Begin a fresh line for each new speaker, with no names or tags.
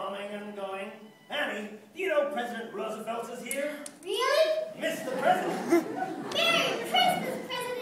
coming and going. Annie, do you know President Roosevelt is here?
Really?
Mr. President.
Merry Christmas, President